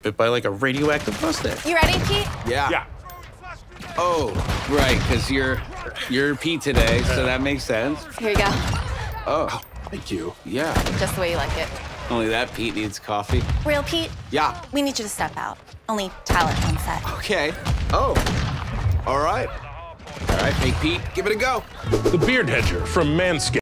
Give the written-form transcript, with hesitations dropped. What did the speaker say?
bit by like a radioactive mustache. You ready, Pete? Yeah. Oh, right, because you're Pete today, so that makes sense. Here you go. Oh, Thank you. yeah. Just the way you like it. Only that Pete needs coffee. Real Pete, Yeah. we need you to step out. Only talent on set. Okay. Oh, all right. All right, fake Pete, give it a go. The Beard Hedger from Manscaped.